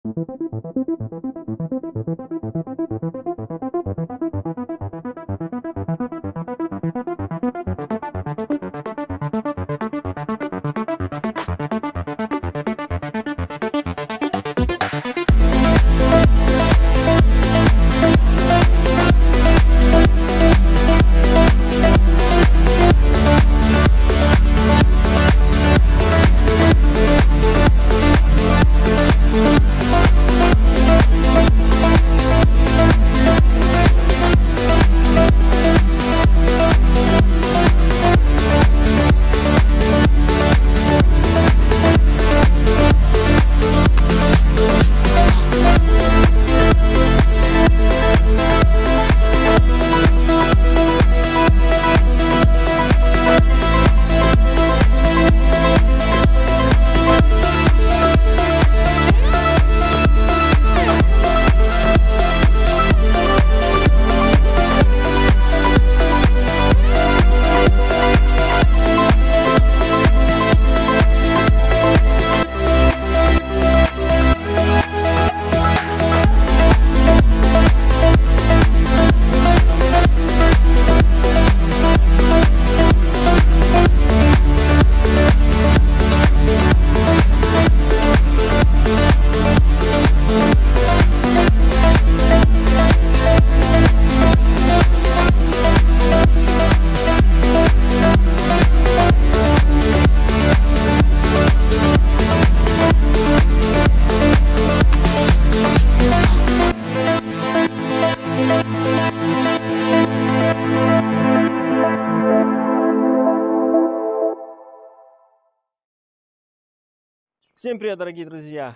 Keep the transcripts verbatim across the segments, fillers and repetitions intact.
Всем привет, дорогие друзья!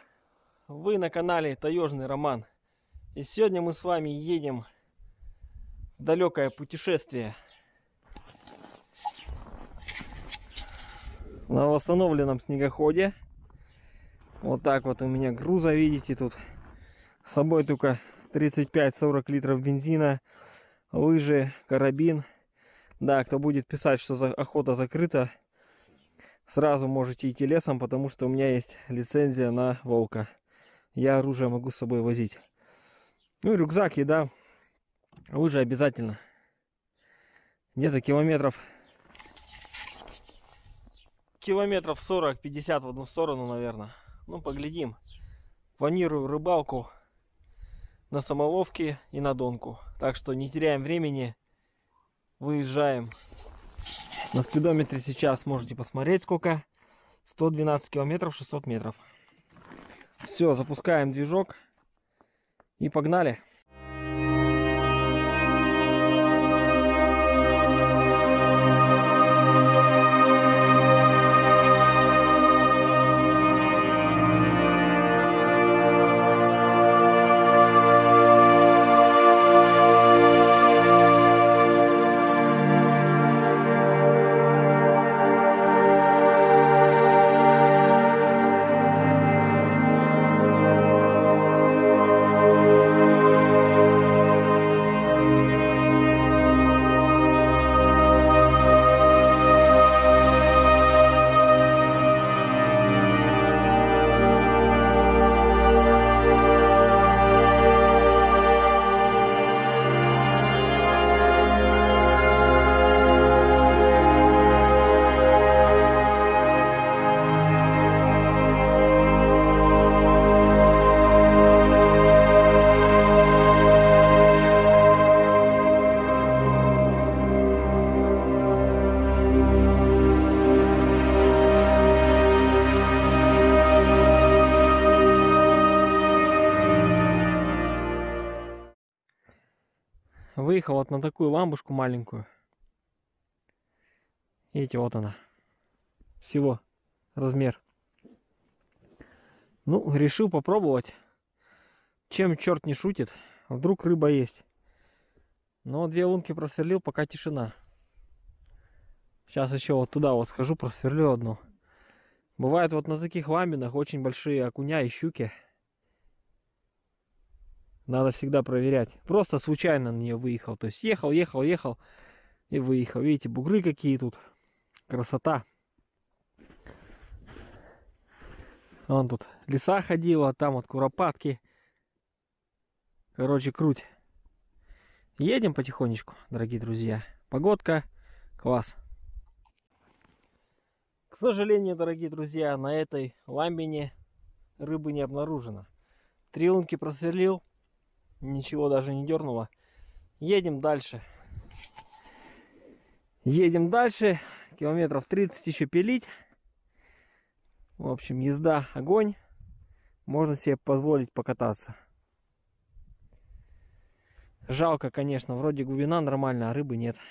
Вы на канале Таежный Роман. И сегодня мы с вами едем в далекое путешествие. На восстановленном снегоходе. Вот так вот у меня груза, видите, тут с собой только тридцать пять сорок литров бензина, лыжи, карабин. Да, кто будет писать, что за охота закрыта, сразу можете идти лесом, потому что у меня есть лицензия на волка. Я оружие могу с собой возить. Ну и рюкзак, еда, лыжи обязательно. Где-то километров километров сорок-пятьдесят в одну сторону, наверное. Ну, поглядим. Планирую рыбалку на самоловке и на донку. Так что не теряем времени. Выезжаем. На спидометре сейчас можете посмотреть сколько. сто двенадцать километров, шестьсот метров. Все, запускаем движок. И погнали. Выехал вот на такую ламбушку маленькую. Видите, вот она. Всего размер. Ну, решил попробовать. Чем черт не шутит. Вдруг рыба есть. Но две лунки просверлил, пока тишина. Сейчас еще вот туда вот схожу, просверлю одну. Бывает вот на таких ламбинах очень большие окуня и щуки. Надо всегда проверять. Просто случайно на нее выехал. То есть ехал, ехал, ехал и выехал. Видите, бугры какие тут. Красота. Вон тут лиса ходила, там вот куропатки. Короче, круть. Едем потихонечку, дорогие друзья. Погодка класс. К сожалению, дорогие друзья, на этой ламбине рыбы не обнаружено. Три лунки просверлил, ничего даже не дернуло. Едем дальше. Едем дальше. Километров тридцать еще пилить. В общем, езда огонь. Можно себе позволить покататься. Жалко, конечно, вроде глубина нормальная, а рыбы нет.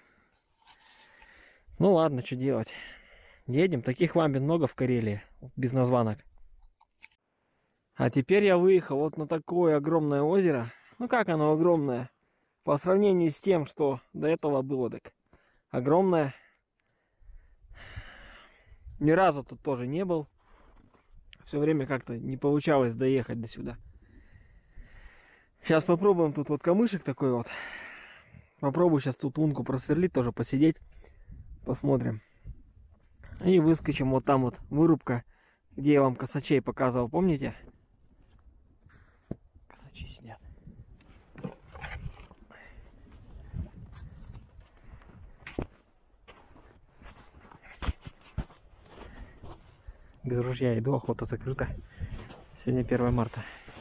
Ну ладно, что делать. Едем. Таких ламбин много в Карелии, без названок. А теперь я выехал вот на такое огромное озеро. Ну как оно огромное? По сравнению с тем, что до этого было, так огромное. Ни разу тут тоже не был. Все время как-то не получалось доехать до сюда. Сейчас попробуем тут вот камышек такой вот. Попробую сейчас тут лунку просверлить, тоже посидеть. Посмотрим. И выскочим вот там вот вырубка, где я вам косачей показывал, помните? Косачи сидят. Без ружья иду, охота закрыта. Сегодня первое марта.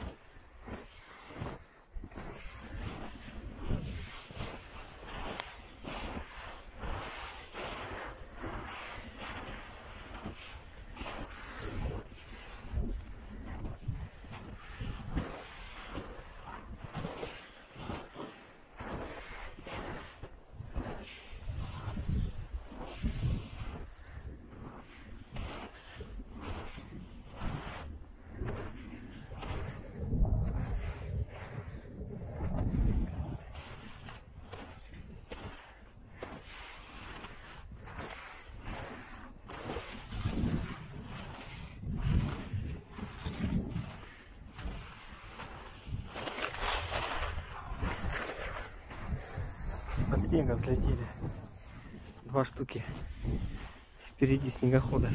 Под снегом взлетели. Два штуки. Впереди снегохода.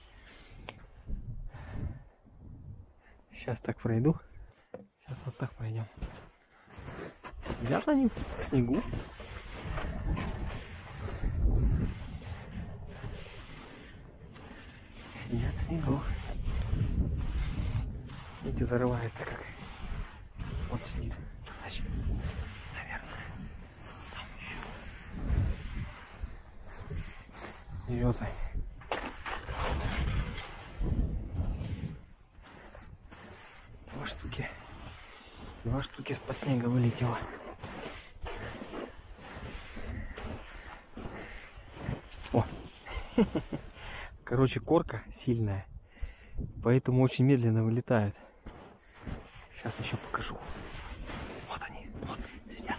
Сейчас так пройду. Сейчас вот так пройдем. Сидят они в снегу. Сидят в снегу. Видите, зарывается как. Вот сидит. Значит, наверное. Там еще. Березы. Два штуки. Два штуки с-под снега вылетело. О! Короче, корка сильная, поэтому очень медленно вылетает. Сейчас еще покажу. Вот они, вот сидят.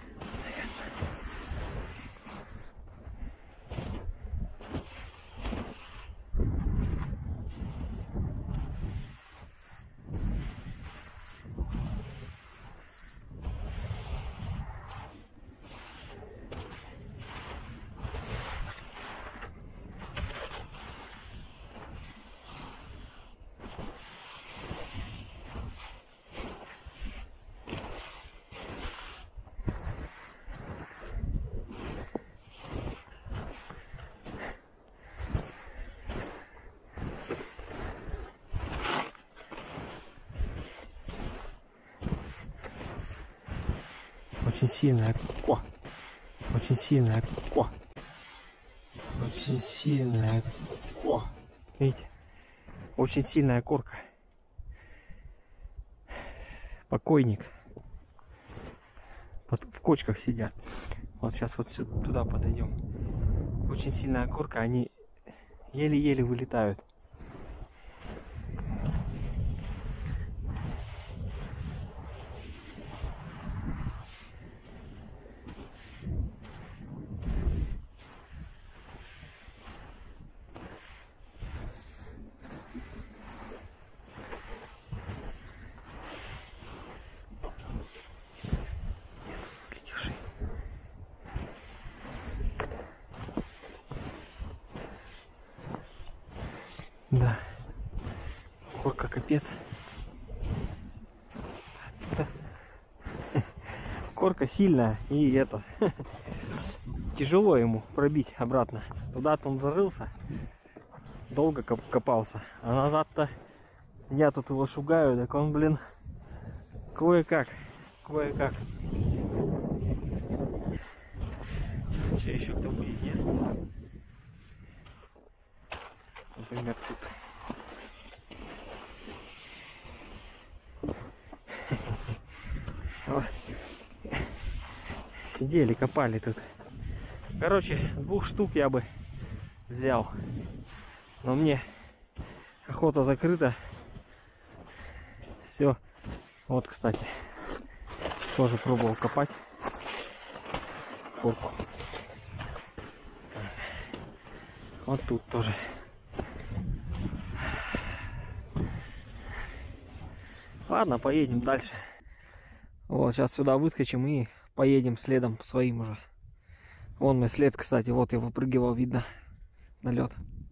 Очень сильная ко. Очень сильная ко. Очень сильная ко. Видите? Очень сильная корка. Покойник. Под, в кочках сидят. Вот сейчас вот сюда, туда подойдем. Очень сильная корка. Они еле-еле вылетают. Корка капец. Корка сильная, и это тяжело ему пробить обратно. Туда-то он зарылся, долго копался, а назад-то я тут его шугаю, так он, блин, кое-как, кое-как. Что еще кто будет, нет? Например, тут. Сидели, копали тут. Короче, двух штук я бы взял. Но мне охота закрыта. Все. Вот, кстати, тоже пробовал копать корку. Вот тут тоже. Ладно, поедем дальше. Вот, сейчас сюда выскочим и поедем следом своим уже. Вон мой след, кстати, вот я выпрыгивал, видно, на лед.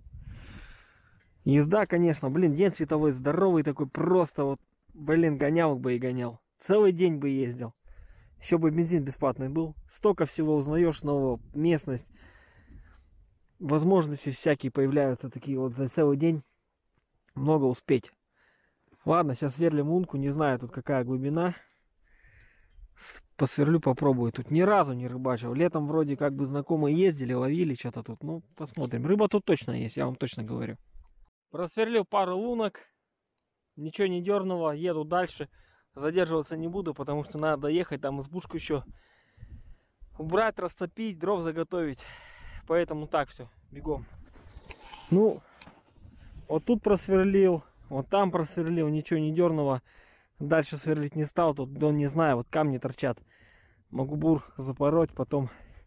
Езда, конечно, блин, день световой здоровый такой, просто вот, блин, гонял бы и гонял. Целый день бы ездил. Еще бы бензин бесплатный был. Столько всего узнаешь, нового, местность. Возможности всякие появляются такие вот за целый день. Много успеть. Ладно, сейчас сверлим лунку, не знаю тут какая глубина. Посверлю, попробую. Тут ни разу не рыбачил. Летом вроде как бы знакомые ездили, ловили что-то тут. Ну, посмотрим. Рыба тут точно есть, я вам точно говорю. Просверлил пару лунок. Ничего не дернуло. Еду дальше. Задерживаться не буду, потому что надо доехать. Там избушку еще убрать, растопить, дров заготовить. Поэтому так все, бегом. Ну, вот тут просверлил. Вот там просверлил, ничего не дернуло. Дальше сверлить не стал, тут, да, не знаю, вот камни торчат. Могу бур запороть, потом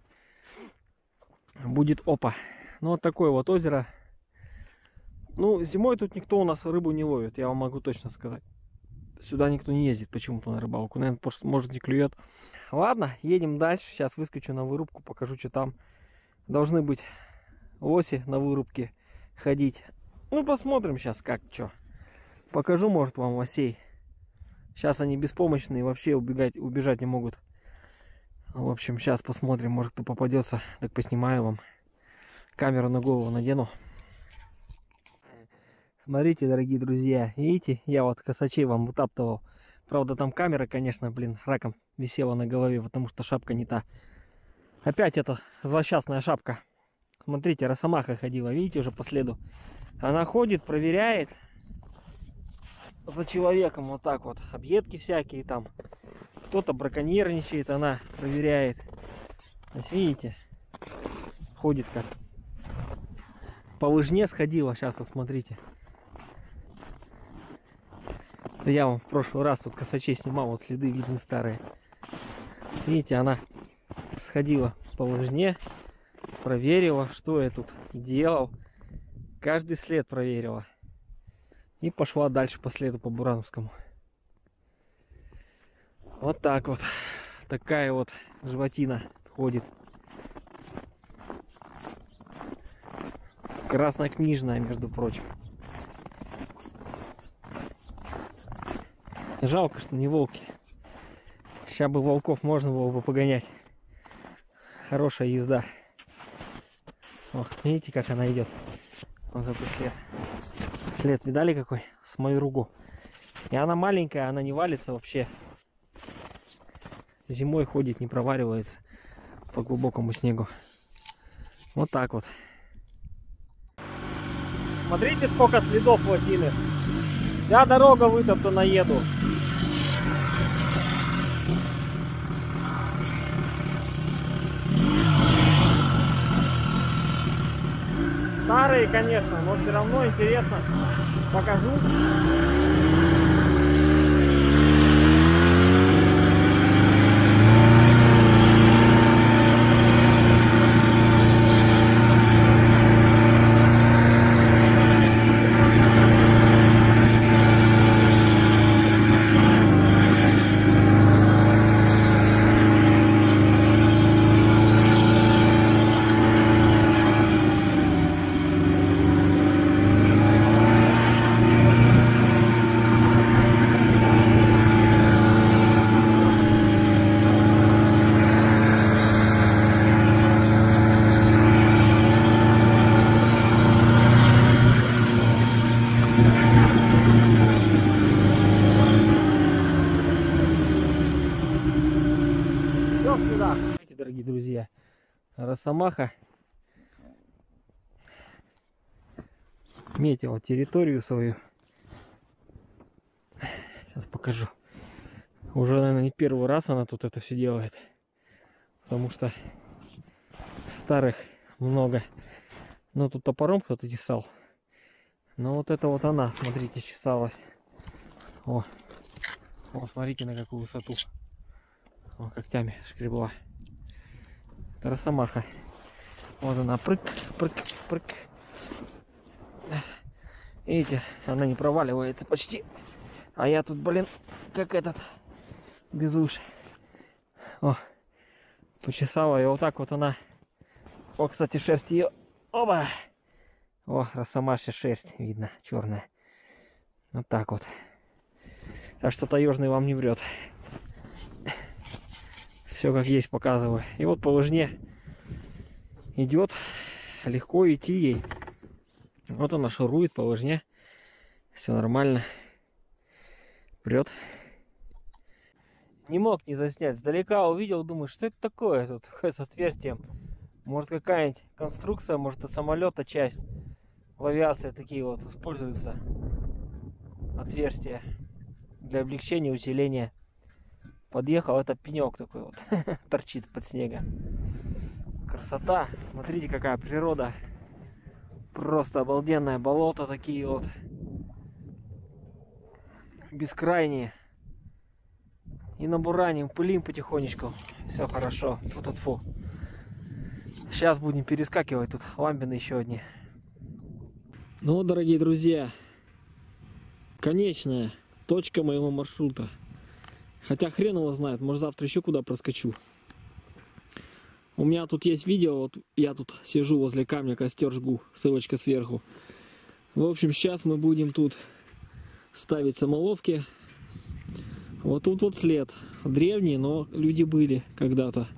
будет опа. Ну, вот такое вот озеро. Ну, зимой тут никто у нас рыбу не ловит, я вам могу точно сказать. Сюда никто не ездит почему-то на рыбалку. Наверное, может, не клюет. Ладно, едем дальше. Сейчас выскочу на вырубку, покажу, что там. Должны быть лоси на вырубке ходить. Ну, посмотрим сейчас, как, что. Покажу, может, вам лосей. Сейчас они беспомощные, вообще убегать, убежать не могут. В общем, сейчас посмотрим, может, кто попадется. Так поснимаю вам. Камеру на голову надену. Смотрите, дорогие друзья, видите, я вот косачей вам вытаптывал. Правда, там камера, конечно, блин, раком висела на голове, потому что шапка не та. Опять эта злосчастная шапка. Смотрите, росомаха ходила, видите, уже по следу. Она ходит, проверяет за человеком вот так вот. Объедки всякие там. Кто-то браконьерничает, она проверяет. То есть, видите, ходит как. По лыжне сходила, сейчас посмотрите. Я вам в прошлый раз тут косачей снимал, вот следы видны старые. Видите, она сходила по лыжне, проверила, что я тут делал. Каждый след проверила. И пошла дальше по следу по Бурановскому. Вот так вот. Такая вот животина ходит. Краснокнижная, между прочим. Жалко, что не волки. Сейчас бы волков можно было бы погонять. Хорошая езда. О, видите, как она идет. Вот этот след. След видали какой? С мою руку. И она маленькая, она не валится вообще. Зимой ходит, не проваривается по глубокому снегу. Вот так вот. Смотрите, сколько следов лосиных. Вся дорога вытоптана, еду. Старые, конечно, но все равно интересно. Покажу. Дорогие друзья, росомаха метила территорию свою. Сейчас покажу. Уже, наверное, не первый раз она тут это все делает, потому что старых много. Но тут топором кто-то тесал. Но вот это вот она, смотрите, чесалась. О, о, смотрите, на какую высоту. О, когтями шкребла. Это росомаха. Вот она, прыг, прыг, прыг. Видите, она не проваливается почти. А я тут, блин, как этот, без уши. О, почесала, и вот так вот она. О, кстати, шерсть ее. Оба! О, росомашья шерсть, видно, черная. Вот так вот. Так что таежный вам не врет. Все как есть показываю. И вот по лыжне идет, легко идти ей. Вот она шурует по лыжне. Все нормально. Прет. Не мог не заснять. Сдалека увидел, думаю, что это такое тут с отверстием. Может какая-нибудь конструкция, может от самолета часть. В авиации такие вот используются отверстия для облегчения, усиления. Подъехал, это пенек такой вот торчит под снега. Красота. Смотрите, какая природа. Просто обалденное. Болото такие вот. Бескрайние. И набураним, пылим потихонечку. Все хорошо. Тьфу-тьфу-тьфу. Сейчас будем перескакивать. Тут ламбины еще одни. Ну вот, дорогие друзья, конечная точка моего маршрута. Хотя хрен его знает, может завтра еще куда проскочу. У меня тут есть видео, вот я тут сижу возле камня, костер жгу, ссылочка сверху. В общем, сейчас мы будем тут ставить самоловки. Вот тут вот след. Древний, но люди были когда-то.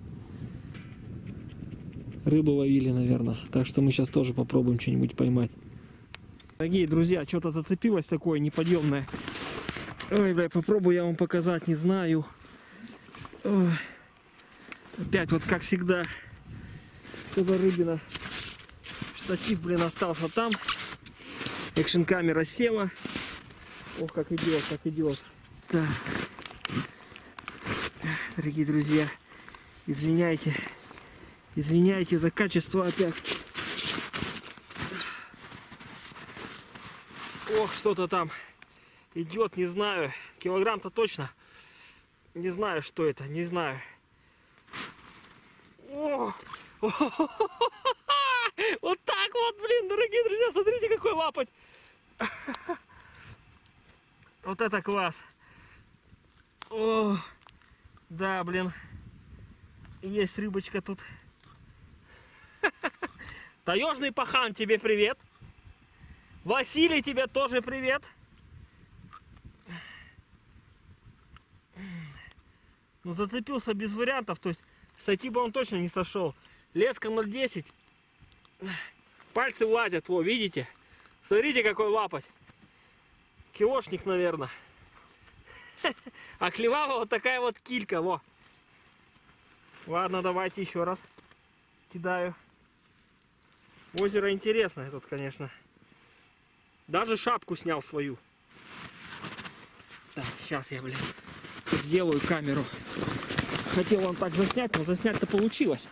Рыбу ловили, наверное. Так что мы сейчас тоже попробуем что-нибудь поймать. Дорогие друзья, что-то зацепилось такое неподъемное. Ой, бля, попробую я вам показать, не знаю. Ой. Опять вот как всегда. Эта рыбина. Штатив, блин, остался там. Экшн камера села. Ох, как идет, как идет. Так. Дорогие друзья, извиняйте. Извиняйте за качество опять. Ох, что-то там идет, не знаю. Килограмм-то точно. Не знаю, что это, не знаю. О! Вот так вот, блин, дорогие друзья, смотрите, какой лапоть. Вот это класс. О, да, блин. Есть рыбочка тут. Таежный пахан, тебе привет. Василий, тебе тоже привет. Ну, зацепился без вариантов, то есть сойти бы он точно не сошел. Леска ноль десять. Пальцы влазят, во, видите? Смотрите, какой лапоть. Килошник, наверное. А клевала вот такая вот килька, во. Ладно, давайте еще раз кидаю. Озеро интересное тут, конечно. Даже шапку снял свою. Так, сейчас я, блин, сделаю камеру. Хотел вам так заснять, но заснять-то получилось.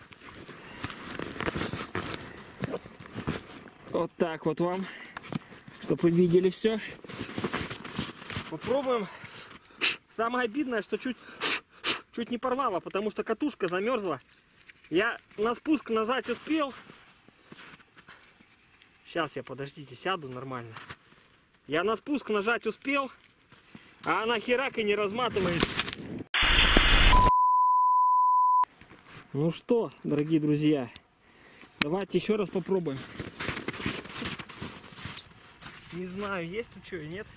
Вот так вот вам, чтобы вы видели все. Попробуем. Самое обидное, что чуть, чуть не порвало, потому что катушка замерзла. Я на спуск нажать успел. Сейчас я, подождите, сяду нормально. Я на спуск нажать успел, а она херак и не разматывает. Ну что, дорогие друзья, давайте еще раз попробуем. Не знаю, есть тут что и нет.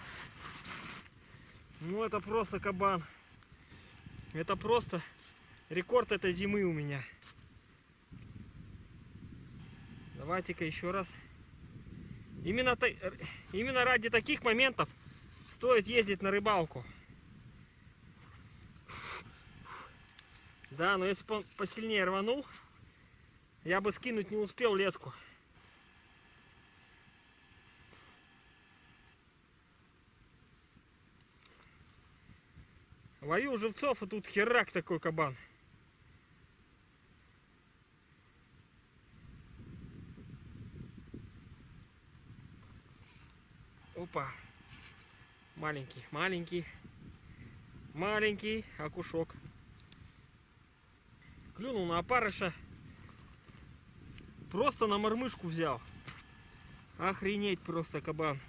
Ну это просто кабан. Это просто рекорд этой зимы у меня. Давайте-ка еще раз. Именно, именно ради таких моментов стоит ездить на рыбалку. Да, но если бы он посильнее рванул, я бы скинуть не успел леску. Ловил живцов, и тут херак такой кабан. Опа. Маленький, маленький, маленький окушок. Клюнул на опарыша. Просто на мормышку взял. Охренеть просто кабан.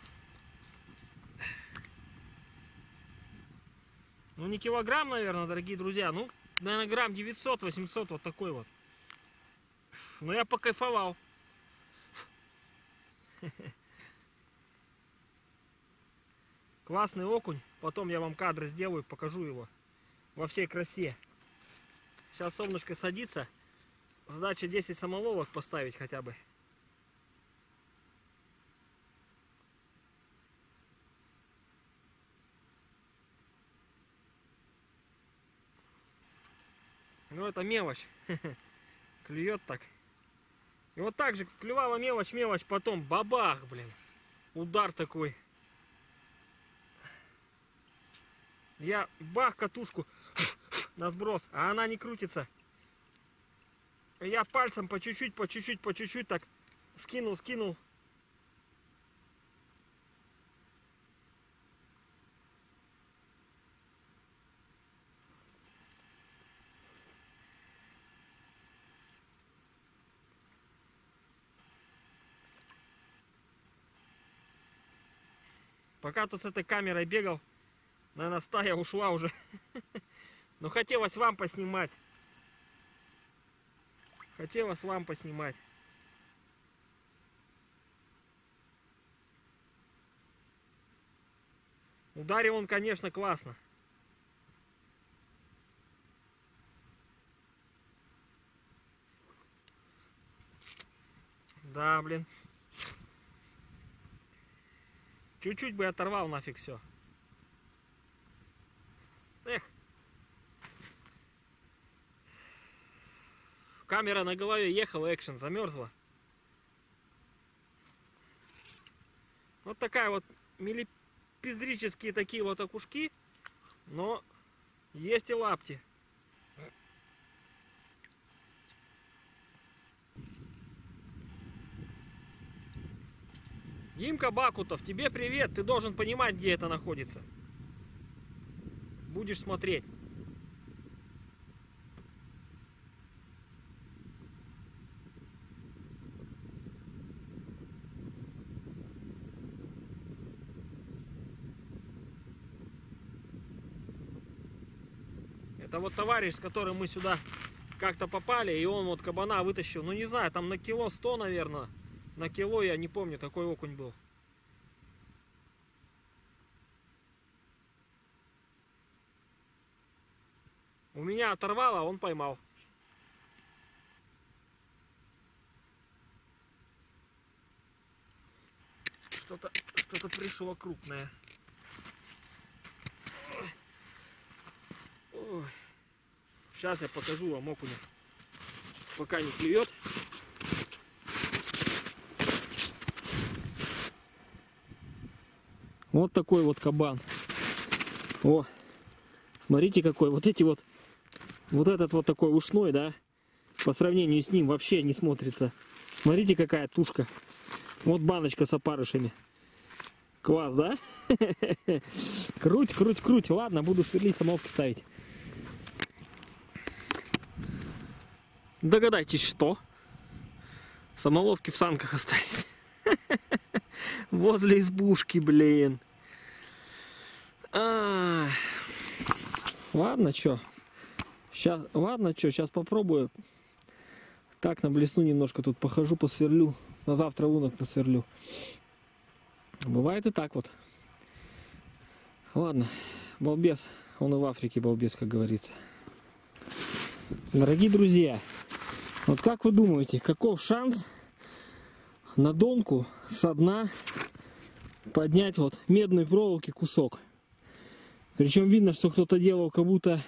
Ну не килограмм, наверное, дорогие друзья. Ну, наверное, грамм девятьсот-восемьсот, вот такой вот. Но я покайфовал. Классный окунь. Потом я вам кадр сделаю, покажу его во всей красе. Сейчас солнышко садится. Задача десять самоловок поставить хотя бы. Ну это мелочь. Клюет так. И вот так же клювала мелочь, мелочь, потом бабах, блин. Удар такой. Я бах катушку на сброс, а она не крутится. Я пальцем по чуть-чуть, по чуть-чуть, по чуть-чуть так скинул, скинул. Пока тут с этой камерой бегал, наверное, стая ушла уже. Но хотелось вам поснимать. Хотелось вам поснимать. Ударил он, конечно, классно. Да, блин. Чуть-чуть бы оторвал нафиг все. Эх. Камера на голове ехала, экшен, замерзла. Вот такая вот милипиздрические такие вот окушки. Но есть и лапти. Димка Бакутов, тебе привет. Ты должен понимать, где это находится. Будешь смотреть. Это вот товарищ, с которым мы сюда как-то попали, и он вот кабана вытащил. Ну не знаю, там на кило сто, наверное. На кило, я не помню, такой окунь был. У меня оторвало, а он поймал. Что-то что-то пришло крупное. Ой. Сейчас я покажу вам окуня. Пока не клюет. Вот такой вот кабан. О, смотрите какой. Вот эти вот, вот этот вот такой ушной, да, по сравнению с ним вообще не смотрится. Смотрите, какая тушка. Вот баночка с опарышами. Класс, да? Круть, круть, круть. Ладно, буду сверлить, самоловки ставить. Догадайтесь, что? Самоловки в санках остались. Возле избушки, блин. А, ладно, чё. Сейчас, ладно, чё, сейчас попробую. Так, на блесну немножко тут похожу, посверлю. На завтра лунок насверлю. Бывает и так вот. Ладно, балбес. Он и в Африке балбес, как говорится. Дорогие друзья, вот как вы думаете, каков шанс на донку со дна поднять вот медной проволоки кусок. Причем видно, что кто-то делал как будто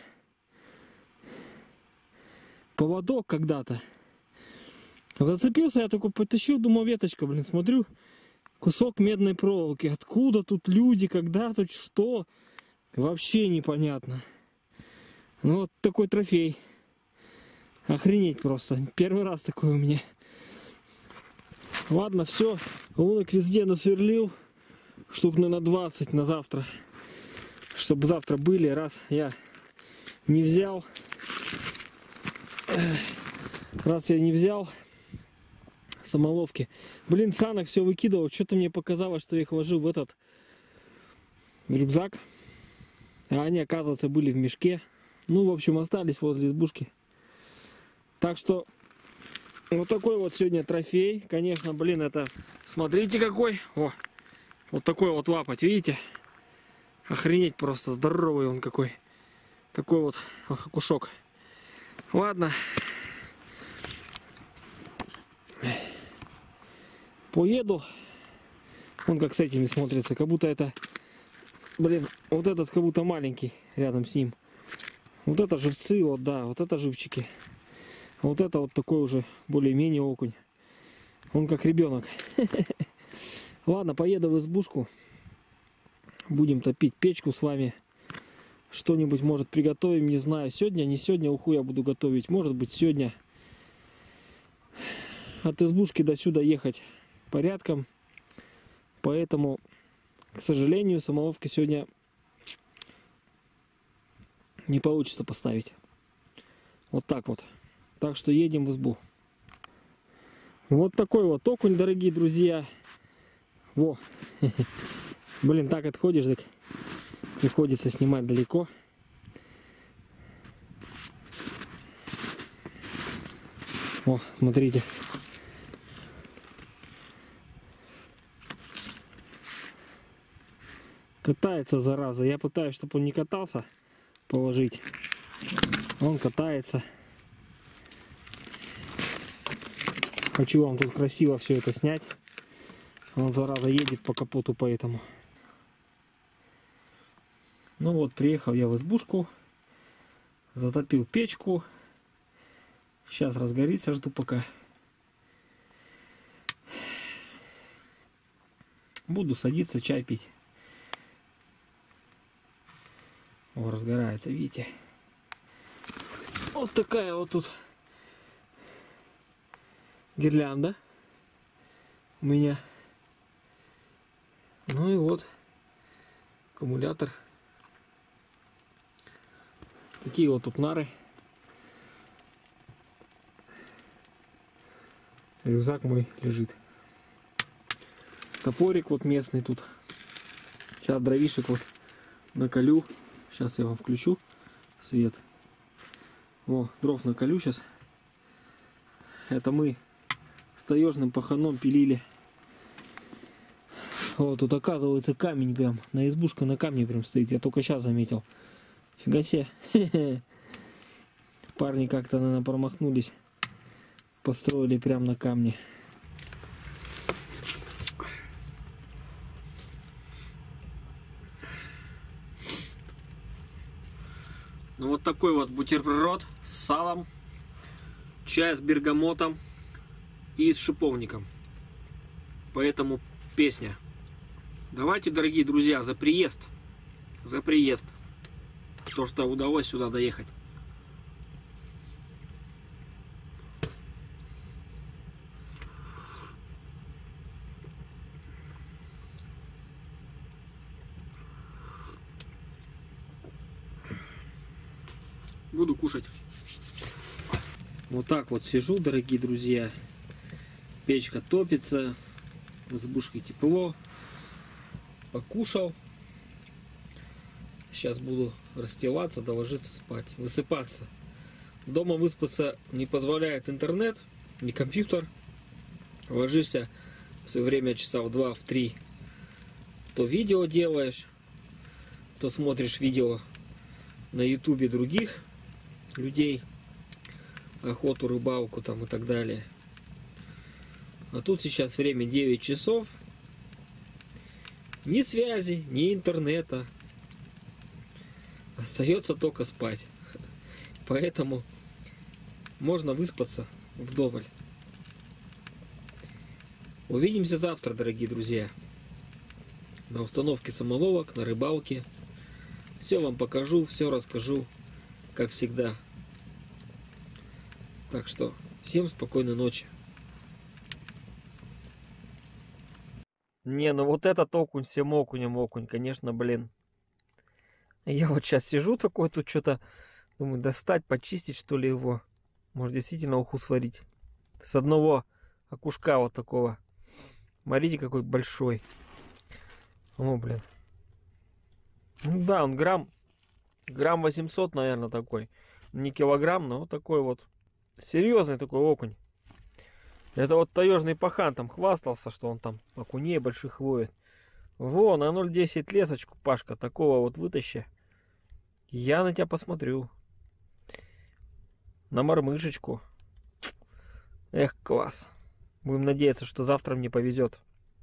поводок когда-то. Зацепился, я только потащил, думал, веточка, блин, смотрю, кусок медной проволоки. Откуда тут люди, когда тут что? Вообще непонятно. Ну вот такой трофей. Охренеть просто. Первый раз такой у меня. Ладно, все. Лунок везде насверлил. Штук на двадцать на завтра. Чтобы завтра были, раз я не взял. Раз я не взял самоловки. Блин, санок все выкидывал. Что-то мне показалось, что я их вложил в этот рюкзак. А они, оказывается, были в мешке. Ну, в общем, остались возле избушки. Так что вот такой вот сегодня трофей. Конечно, блин, это... Смотрите какой. О, вот такой вот лапоть, видите? Охренеть просто, здоровый он какой. Такой вот кушок. Ладно. Поеду. Он как с этими смотрится. Как будто это... Блин, вот этот как будто маленький рядом с ним. Вот это живцы, вот да, вот это живчики. Вот это вот такой уже более-менее окунь. Он как ребенок. Ладно, поеду в избушку. Будем топить печку с вами. Что-нибудь, может, приготовим, не знаю. Сегодня, не сегодня уху я буду готовить. Может быть, сегодня. От избушки до сюда ехать порядком. Поэтому, к сожалению, самоловки сегодня не получится поставить. Вот так вот. Так что едем в избу. Вот такой вот окунь, дорогие друзья. Во. Блин, так отходишь, так приходится снимать далеко. О, смотрите. Катается, зараза. Я пытаюсь, чтобы он не катался, положить. Он катается. Хочу вам тут красиво все это снять. Он, зараза, едет по капоту, поэтому. Ну вот, приехал я в избушку. Затопил печку. Сейчас разгорится, жду пока. Буду садиться, чай пить. О, разгорается, видите? Вот такая вот тут гирлянда у меня. Ну и вот аккумулятор. Такие вот тут нары. Рюкзак мой лежит. Топорик вот местный тут. Сейчас дровишек вот наколю. Сейчас я вам включу свет. О, дров наколю сейчас. Это мы с таежным паханом пилили. Вот тут, оказывается, камень прям. На избушка на камне прям стоит. Я только сейчас заметил. Фига себе. Парни как-то, наверное, промахнулись. Построили прям на камне. Ну вот такой вот бутерброд с салом, чай с бергамотом и с шиповником. Поэтому песня. Давайте, дорогие друзья, за приезд. За приезд. То, что удалось сюда доехать. Буду кушать. Вот так вот сижу, дорогие друзья. Печка топится. В избушке тепло. Покушал. Сейчас буду расстилаться, да ложиться спать. Высыпаться. Дома выспаться не позволяет интернет, не компьютер. Ложишься все время часа в два, в три. То видео делаешь, то смотришь видео на ютубе других людей, охоту, рыбалку там и так далее. А тут сейчас время девять часов. Ни связи, ни интернета. Остается только спать. Поэтому можно выспаться вдоволь. Увидимся завтра, дорогие друзья. На установке самоловок, на рыбалке. Все вам покажу, все расскажу, как всегда. Так что всем спокойной ночи. Не, ну вот этот окунь всем окунем окунь, конечно, блин. Я вот сейчас сижу такой, тут что-то, думаю, достать, почистить, что ли, его. Может, действительно уху сварить. С одного окушка вот такого. Смотрите, какой большой. О, блин. Ну да, он грамм, грамм восемьсот, наверное, такой. Не килограмм, но вот такой вот. Серьезный такой окунь. Это вот таежный пахан там хвастался, что он там окуней больших ловит. Во, на ноль десять лесочку, Пашка, такого вот вытащи. Я на тебя посмотрю. На мормышечку. Эх, класс. Будем надеяться, что завтра мне повезет.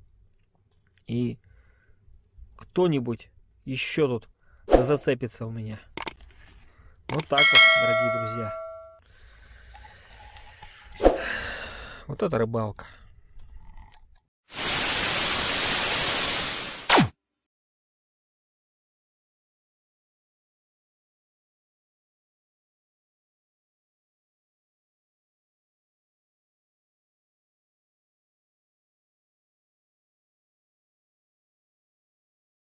И кто-нибудь еще тут зацепится у меня. Вот так вот, дорогие друзья. Вот это рыбалка.